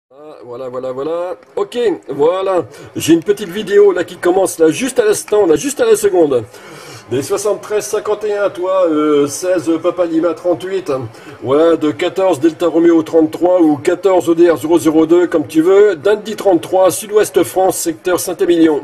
Ah, voilà. Ok, voilà. J'ai une petite vidéo là qui commence là juste à l'instant, là juste à la seconde. Des 73-51, toi, 16 Papa Lima 38. Voilà, de 14 Delta Romeo 33 ou 14 ODR 002 comme tu veux. Dundee 33, Sud-Ouest France, secteur Saint-Émilion.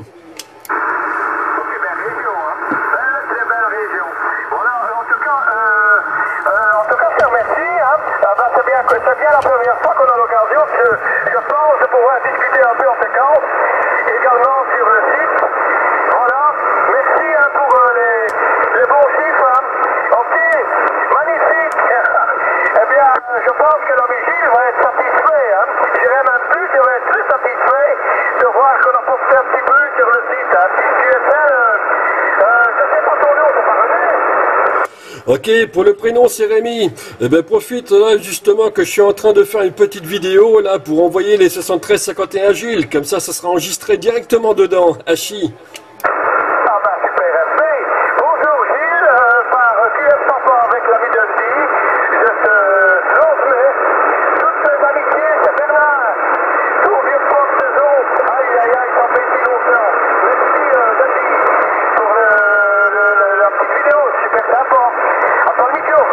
C'est bien la première fois qu'on a l'occasion, je pense, de pouvoir discuter un peu en séquence, également sur le site. Voilà, merci pour les bons chiffres. Ok, magnifique. Eh bien, je pense que l'ami Gilles va être satisfait. J'irai même plus, je vais être très satisfait de voir qu'on a posté un petit peu sur le site. Tu es celle, je ne sais pas ton nom, c'est pas René. Ok, pour le prénom c'est Rémi. Eh ben profite là justement que je suis en train de faire une petite vidéo là pour envoyer les 73-51 Gilles. Comme ça sera enregistré directement dedans. Hachi. Ah ben super, merci. Bonjour Gilles, par QS Papa avec l'ami Dundee, je te transmets toutes mes amitiés, c'est Bernard, ton vieux pote de Zonte. Aïe, ça fait si longtemps. Merci Dundee pour la petite vidéo, super sympa. Attends le micro.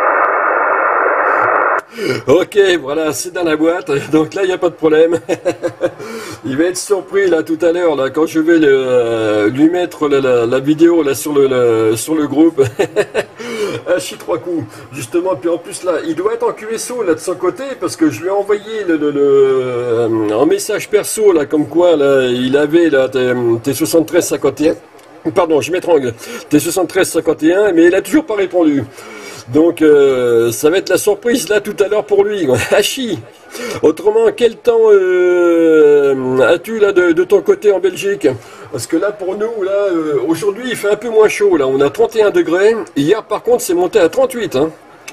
Ok, voilà, c'est dans la boîte, donc là il n'y a pas de problème. Il va être surpris là tout à l'heure là quand je vais lui mettre la vidéo là sur le groupe. Hachi 3 coups, justement, puis en plus là, il doit être en QSO là de son côté parce que je lui ai envoyé un message perso là comme quoi là il avait là tes 73-51. Pardon, je m'étrangle. Tes 73-51, mais il a toujours pas répondu. Donc ça va être la surprise là tout à l'heure pour lui. Hachi. Autrement, quel temps as-tu là de ton côté en Belgique? Parce que là pour nous, là aujourd'hui il fait un peu moins chaud. Là, on a 31 degrés. Hier par contre c'est monté à 38. Hein.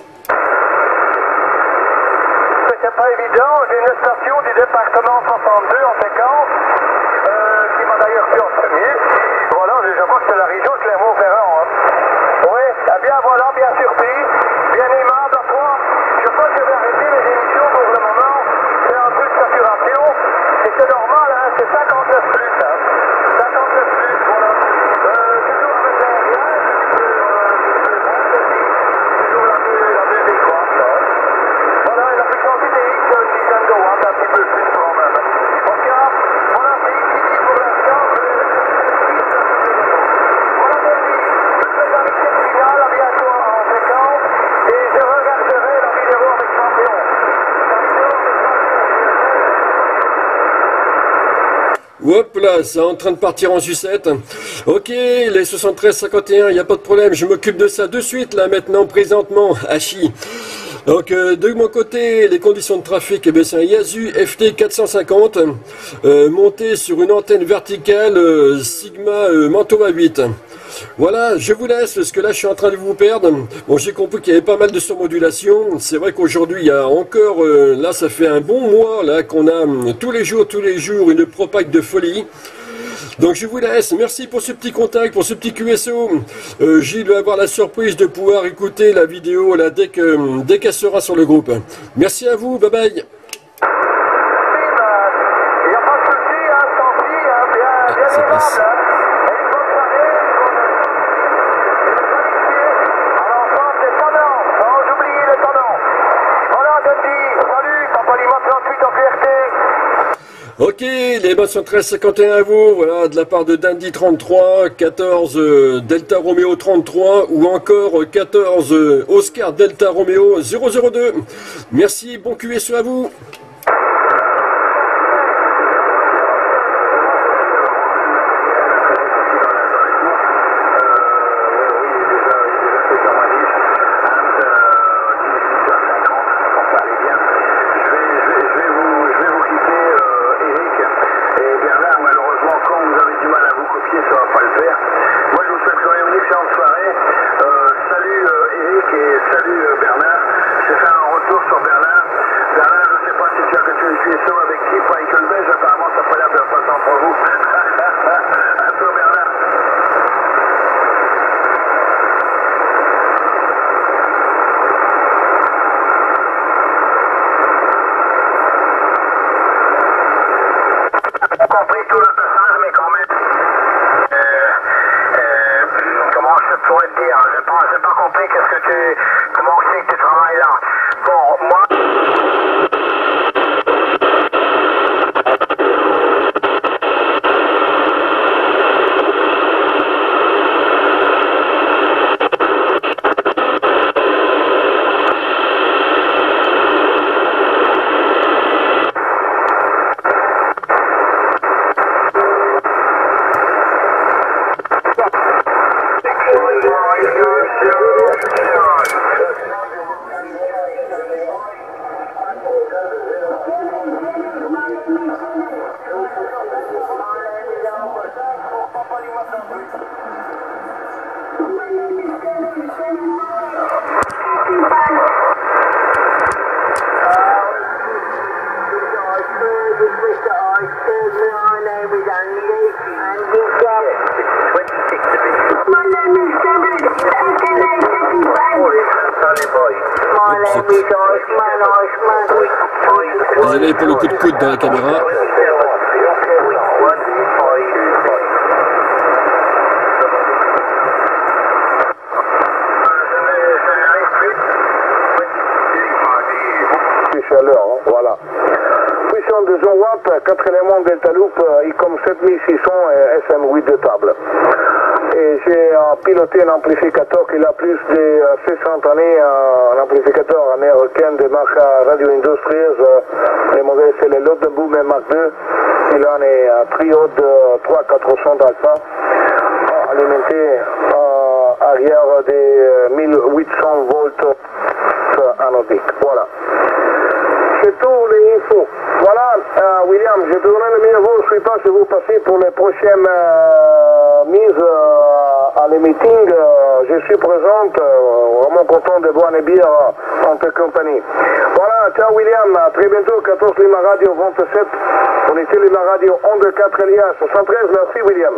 C'était pas évident, j'ai une station du département 62 en séquence, qui m'a d'ailleurs fait en premier. Voilà, je crois que c'est la région de Clermont-Ferrand. Oui, eh bien voilà, bien surpris, bien aimable à toi. Je crois que je vais arrêter mes émissions pour le moment. C'est un peu de saturation, et c'est normal, c'est 59 plus. 59 plus, voilà. Toujours avec l'aérien, toujours la deux décroisse. Voilà, et la puissance idéique, c'est une dizaine de watts, un petit peu plus quand même. Ok, voilà, c'est ici pour l'instant. Voilà, Denis, toutes les amitiés finales, à bientôt en séquence, et je regarderai la vidéo avec passion. Hop là, c'est en train de partir en sucette. Ok, les 73-51, il n'y a pas de problème, je m'occupe de ça de suite, là, maintenant, présentement, Hachi. Donc, de mon côté, les conditions de trafic, eh bien, c'est un Yaesu FT 450, monté sur une antenne verticale Sigma Mantova 8. Voilà, je vous laisse, parce que là, je suis en train de vous perdre. Bon, j'ai compris qu'il y avait pas mal de surmodulation. C'est vrai qu'aujourd'hui, il y a encore, là, ça fait un bon mois, là, qu'on a tous les jours, une propague de folie. Donc je vous laisse, merci pour ce petit contact, pour ce petit QSO. Gilles va avoir la surprise de pouvoir écouter la vidéo là, dès qu'elle sera sur le groupe. Merci à vous, bye bye. Il n'y a pas de souci, tant pis, bien ça passe. aimable. Et une bonne soirée, à l'enfance des tannants, sans oublier les tannants. Voilà, Dundee, salut, Papa Lima 38 en QRT. Ok, les bonnes sont 13-51 à vous, voilà, de la part de Dundee 33, 14 Delta Romeo 33 ou encore 14 Oscar Delta Romeo 002. Merci, bon QSO à vous. Salut Bernard, je vais faire un retour sur Bernard. Bernard, je ne sais pas si sur le passage, mais quand même, comment je pourrais te dire, j'ai pas compris comment c'est que tu travailles là. Bon, moi... Désolé pour le coup de coude dans la caméra. Chaleur, hein, voilà. Puissance de 200 watts, 4 éléments Delta Loop, ICOM 7600 et SM8 de table. Et j'ai piloté un amplificateur qui a plus de 60 années, un amplificateur américain de marque Radio Industries. Le modèle c'est le Lodenboom Mark II. Il a un trio de 3-400 alpha, alimenté arrière des 1800 volts anodiques. Voilà. C'est tout les infos. Voilà, William, je te donne le numéro, je ne sais pas si vous passez pour les prochaines mises à les meetings. Je suis présente, vraiment content de boire une bière en ta compagnie. Voilà, ciao William, à très bientôt, 14 Lima Radio 27. On était Lima Radio 124 Elias 73, merci William.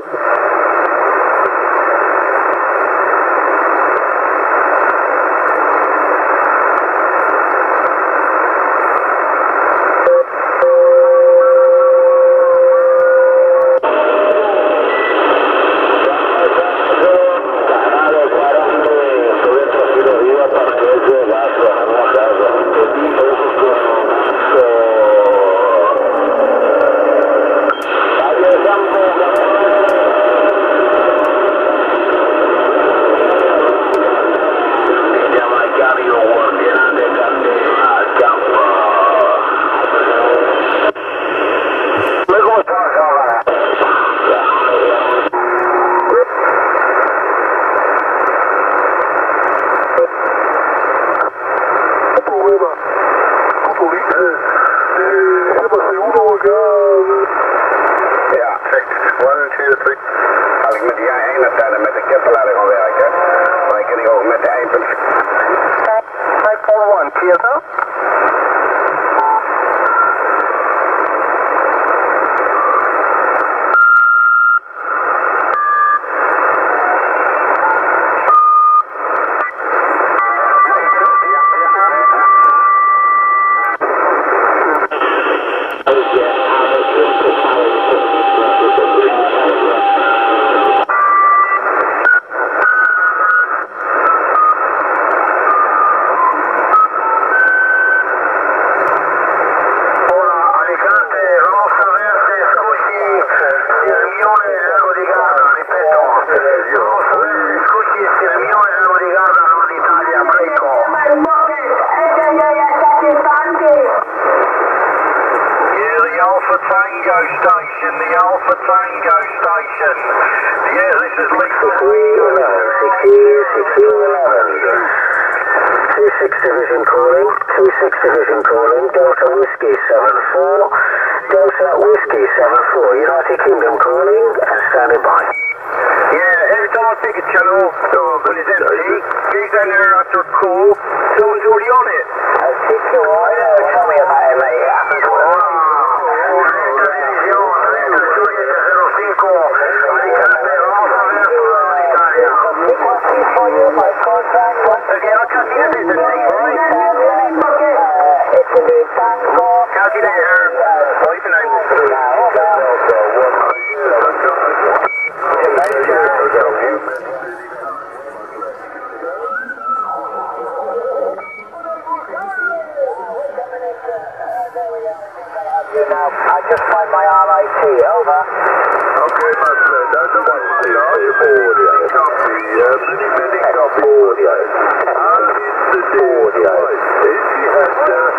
now. I just find my RIT, over. Okay, my friend, that's the one thing. Many copy, many copy. How is the day? She had,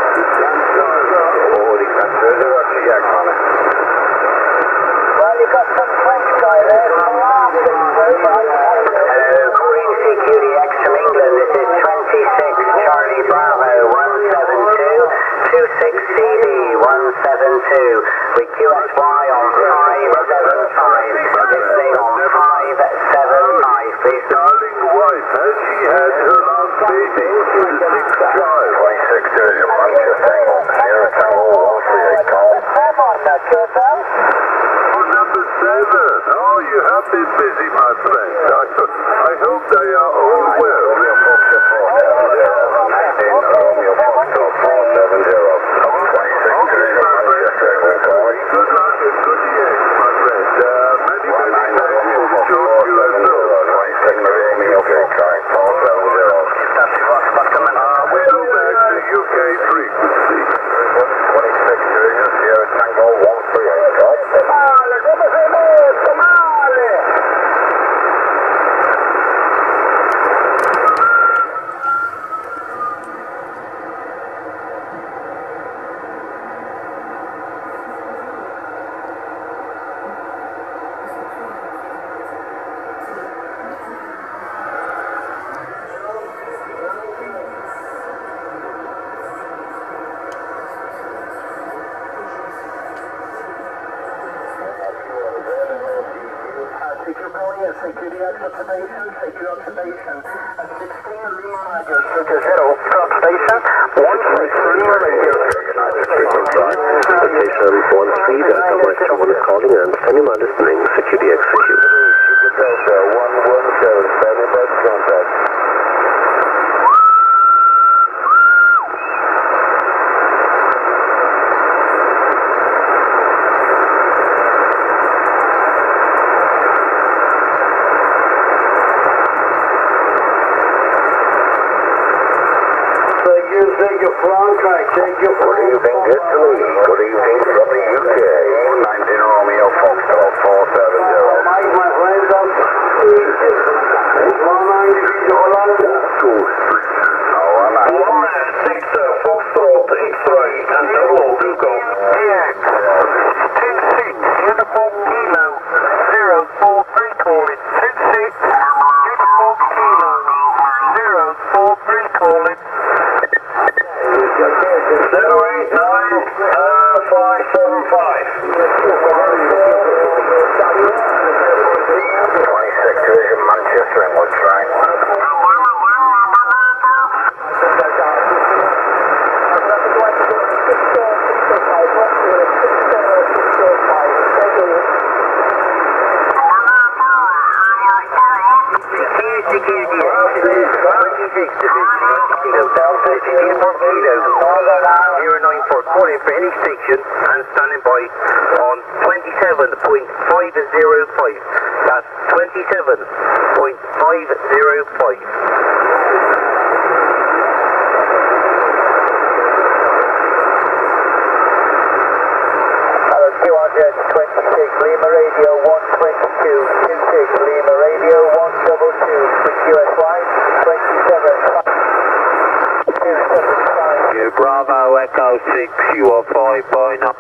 Well, you got some French guy there. Marine CQDX from England, this is 26 Charlie Bravo 172, 26 CD 172, with QSY on 575, listening on 575, please. darling wife, has she had her last baby? The 6th child. 26 Division, Manchester, Sierra Tango 138, call. Come on now, QSL. Oh, number 7. Oh, you have been busy, my friend. I hope they are all well. Good luck and good years, my friend. Many thanks to George USO. We go back to UK frequency. 26 Division, Sierra Tango 138, call. Security observation, 16 Lima Radio, 0, observation, 1 Lima Radio. Station 13, Delta Western 1 is calling and standing by listening, security execute. Delta 117, standing by contact. Good evening, Italy. Good evening from the UK. 19 Romeo Foxtrot 470. Mike, my friends, I'm 6 Foxtrot X-ray and double Duco. DX, 26, uniform kilo, 043 calling, 26, uniform kilo, 043 calling. 26 Division, Manchester and Wood Train. Calling for any station and standing by on 27.505. That's 27.505. Hello, QRZ 26, Lima Radio 122, 26, Lima Radio 122, for QSY 27. Bravo Echo 6, you are 5 by 9.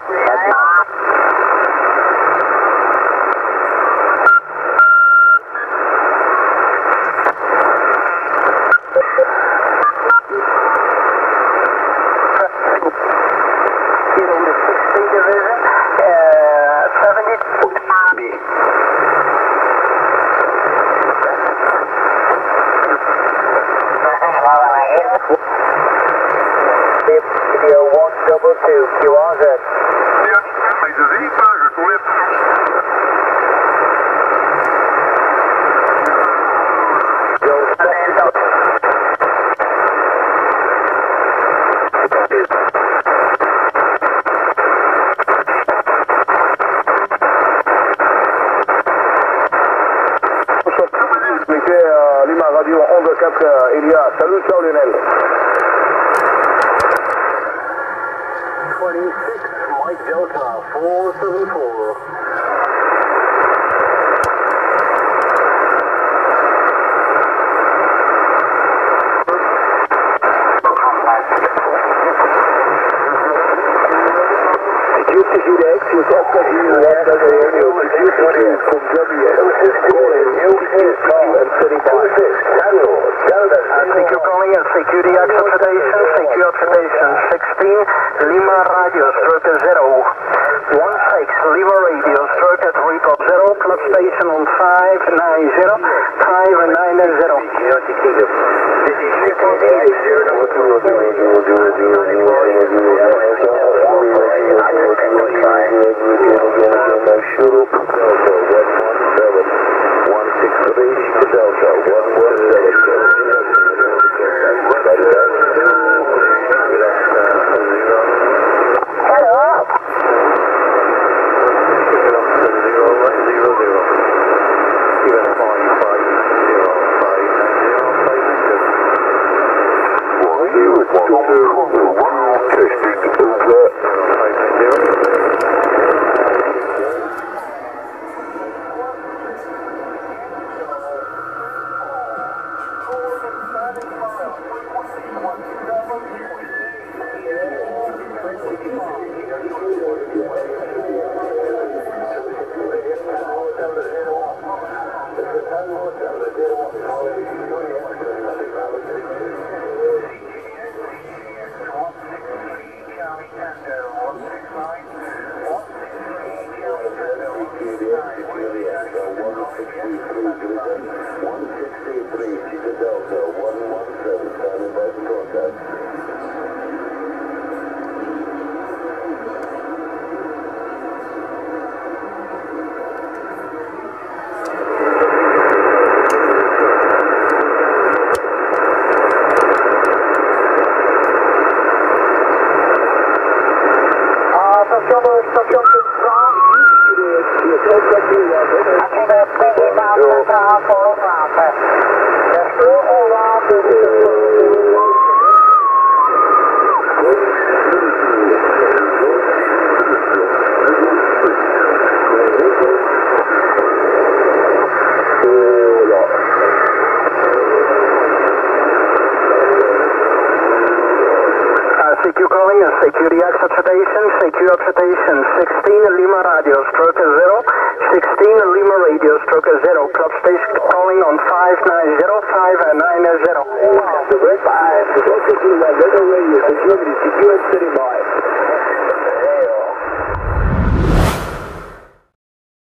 Radio 122, QRZ. Lima Radio 124, Elia. Salut, ciao Lionel. 26, Mike Delta 474. CQ calling and security observation, CQ observation 16, Lima radio stroke 0, 16 Lima radio stroke at 3.0, club station on 590, 0, club station calling on 590, 590. The red 5, security, security,